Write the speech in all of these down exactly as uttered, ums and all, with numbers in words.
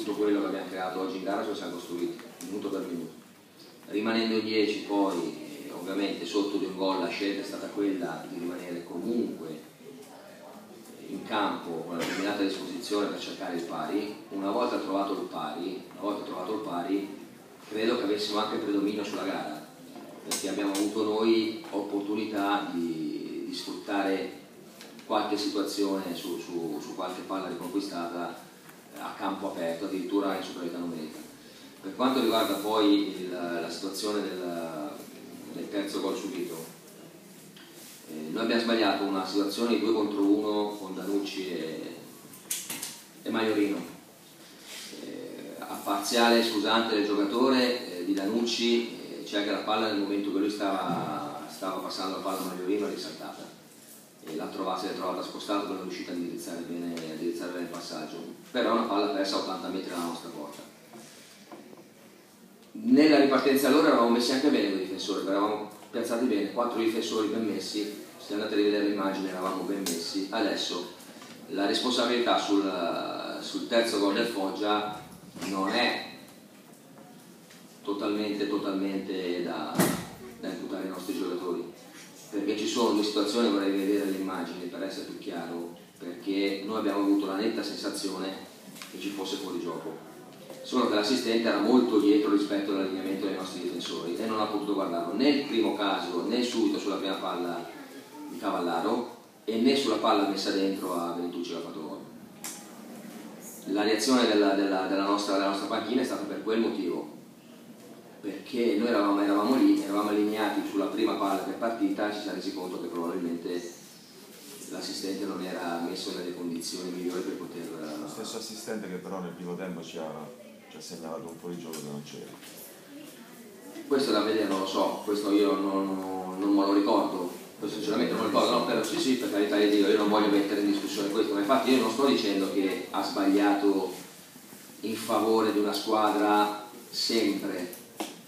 tutto quello che abbiamo creato oggi in gara ce lo siamo costruiti, minuto per minuto. Rimanendo in dieci poi, eh, ovviamente sotto di un gol la scelta è stata quella di rimanere comunque in campo con la determinata disposizione per cercare il pari. Una volta trovato il pari, una volta trovato il pari, credo che avessimo anche predominio sulla gara, perché abbiamo avuto noi opportunità di, di sfruttare qualche situazione su, su, su qualche palla riconquistata a campo aperto, addirittura in superiorità numerica. Per quanto riguarda poi il, la situazione del, del terzo gol subito, eh, noi abbiamo sbagliato una situazione di due contro uno con Danucci e, e Maiorino. Eh, a parziale scusante del giocatore eh, di Danucci, eh, c'è che la palla nel momento che lui stava, stava passando la palla a Maiorino è risaltata. E l'ha trovata, se l'è trovata spostata, non è riuscita a indirizzare bene, a indirizzare bene il passaggio, però è una palla persa a ottanta metri dalla nostra porta. Nella ripartenza allora eravamo messi anche bene con i difensori, eravamo piazzati bene, quattro difensori ben messi, se andate a rivedere l'immagine eravamo ben messi. Adesso la responsabilità sul, sul terzo gol del Foggia non è totalmente, totalmente da, da imputare ai nostri giocatori, perché ci sono due situazioni, vorrei vedere le immagini per essere più chiaro, perché noi abbiamo avuto la netta sensazione che ci fosse fuori gioco, solo che l'assistente era molto dietro rispetto all'allineamento dei nostri difensori e non ha potuto guardarlo né il primo caso né subito sulla prima palla di Cavallaro e né sulla palla messa dentro a Ventucci che ha fatto gol. La reazione della, della, della, nostra, della nostra panchina è stata per quel motivo, perché noi eravamo, eravamo lì, eravamo allineati sulla prima palla che è partita e ci siamo resi conto che probabilmente l'assistente non era messo nelle condizioni migliori per poter... Lo stesso assistente che però nel primo tempo ci ha, ci ha segnalato un fuorigioco che non c'era. Questo da vedere non lo so, questo io non, non me lo ricordo, questo sinceramente non lo ricordo, no, però sì sì, per carità di Dio, io non voglio mettere in discussione questo, ma infatti io non sto dicendo che ha sbagliato in favore di una squadra sempre.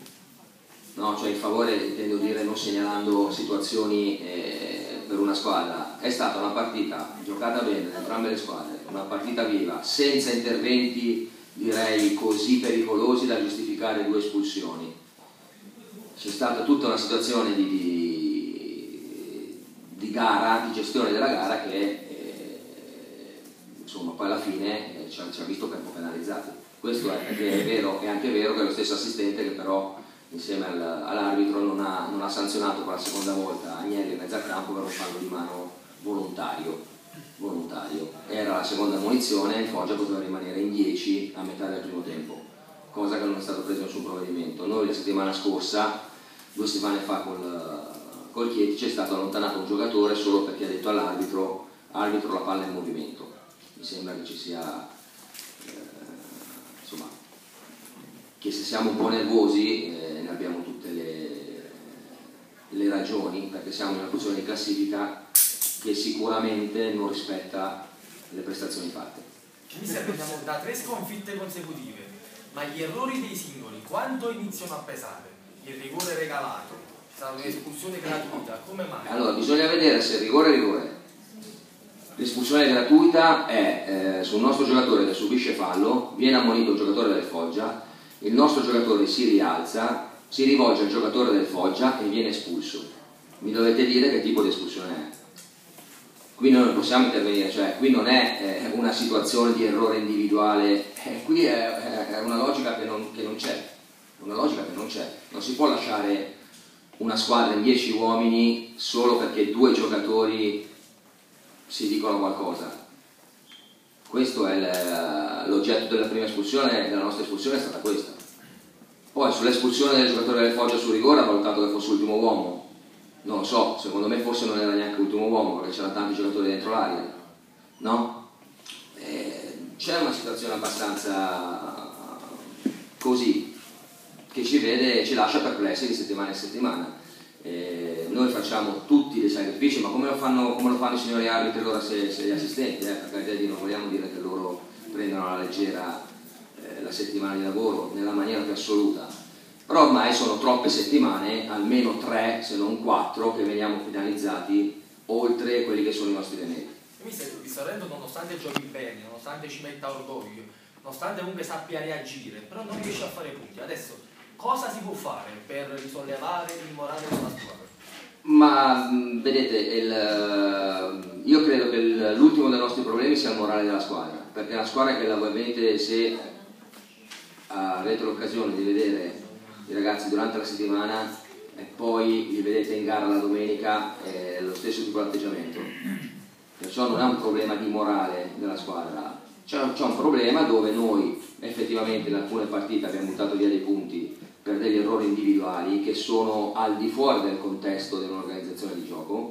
No, cioè in favore intendo dire non segnalando situazioni eh, per una squadra. È stata una partita giocata bene da entrambe le squadre, una partita viva, senza interventi direi così pericolosi da giustificare due espulsioni. C'è stata tutta una situazione di, di, di gara, di gestione della gara che eh, insomma poi alla fine eh, ci, ha, ci ha visto per un po' penalizzati. Questo è, è vero, è anche vero che è lo stesso assistente che però insieme al, all'arbitro non ha, non ha sanzionato per la seconda volta Agnelli in mezzo al campo per un fallo di mano volontario. volontario. Era la seconda ammonizione, il Foggia poteva rimanere in dieci a metà del primo tempo, cosa che non è stato preso nessun provvedimento. Noi la settimana scorsa, due settimane fa col, col Chieti, c'è stato allontanato un giocatore solo perché ha detto all'arbitro arbitro la palla è in movimento. Mi sembra che ci sia eh, insomma che se siamo un po' nervosi eh, ne abbiamo tutte le, le ragioni, perché siamo in una posizione di classifica che sicuramente non rispetta le prestazioni fatte. Mi serviamo da tre sconfitte consecutive, ma gli errori dei singoli quanto iniziano a pesare? Il rigore regalato, c'è stata un'espulsione gratuita, come mai? Allora bisogna vedere se il rigore è rigore. L'espulsione gratuita è eh, sul nostro giocatore che subisce fallo, viene ammonito il giocatore del Foggia, il nostro giocatore si rialza, si rivolge al giocatore del Foggia e viene espulso. Mi dovete dire che tipo di espulsione è. Qui noi non possiamo intervenire, cioè qui non è eh, una situazione di errore individuale, eh, qui è, è una logica che non, che non c'è, una logica che non c'è. Non si può lasciare una squadra in dieci uomini solo perché due giocatori si dicono qualcosa. Questo è l'oggetto della prima espulsione, della nostra espulsione è stata questa. Poi sull'espulsione del giocatore del Foggia su rigore ha valutato che fosse l'ultimo uomo. Non lo so, secondo me forse non era neanche l'ultimo uomo perché c'erano tanti giocatori dentro l'area, no? Eh, c'è una situazione abbastanza così che ci vede, ci lascia perplessi di settimana in settimana. Eh, noi facciamo tutti dei sacrifici, ma come lo fanno, come lo fanno i signori arbitri allora se, se gli assistenti, eh? Per carità di Dio, non vogliamo dire che loro prendono alla leggera eh, la settimana di lavoro nella maniera più assoluta, però ormai sono troppe settimane, almeno tre se non quattro, che veniamo penalizzati oltre quelli che sono i nostri remedi. Mi sto rendendo, nonostante giochi bene, nonostante ci metta orgoglio, nonostante comunque sappia reagire, però non riesce a fare punti. Adesso cosa si può fare per risollevare il morale della squadra? Ma vedete, il, io credo che l'ultimo dei nostri problemi sia il morale della squadra, perché la squadra che la vedete, se avete l'occasione di vedere i ragazzi durante la settimana e poi li vedete in gara la domenica, è lo stesso tipo di atteggiamento. Perciò non è un problema di morale della squadra, c'è un problema dove noi effettivamente in alcune partite abbiamo buttato via dei punti per degli errori individuali che sono al di fuori del contesto dell'organizzazione di gioco,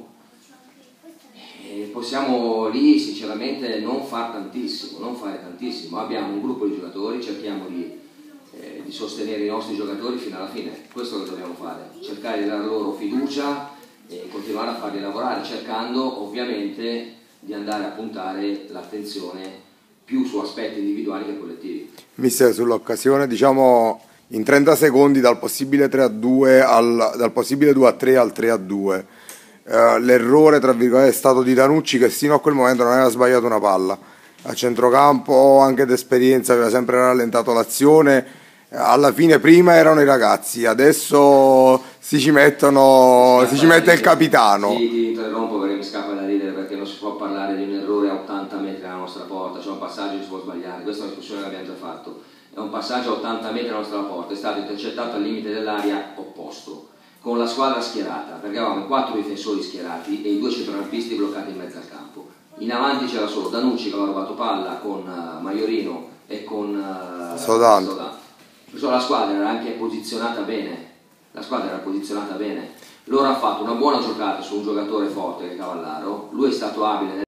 e possiamo lì sinceramente non fare tantissimo, non fare tantissimo. Abbiamo un gruppo di giocatori, cerchiamo di, eh, di sostenere i nostri giocatori fino alla fine, questo è lo che dobbiamo fare, cercare di dare loro fiducia e continuare a farli lavorare, cercando ovviamente di andare a puntare l'attenzione più su aspetti individuali che collettivi. Mister, sull'occasione, diciamo in trenta secondi dal possibile tre a due al, dal possibile due a tre al tre a due, eh, l'errore tra virgolette è stato di Tanucci, che sino a quel momento non aveva sbagliato una palla a centrocampo, anche d'esperienza aveva sempre rallentato l'azione. Alla fine prima erano i ragazzi, adesso si ci mettono, si ci mette il capitano. Sì, ti interrompo perché mi scappa da ridere, perché non si può parlare di un errore a ottanta metri dalla nostra porta, c'è un passaggio che si può sbagliare, questa è una discussione che abbiamo già fatto. È un passaggio a ottanta metri dalla nostra porta, è stato intercettato al limite dell'area opposto, con la squadra schierata, perché avevamo quattro difensori schierati e i due centrocampisti bloccati in mezzo al campo. In avanti c'era solo Danucci che aveva rubato palla con uh, Maiorino e con uh, Sodan. Sodan. Perciò la squadra era anche posizionata bene, la squadra era posizionata bene. Loro hanno fatto una buona giocata su un giocatore forte che è Cavallaro, lui è stato abile nel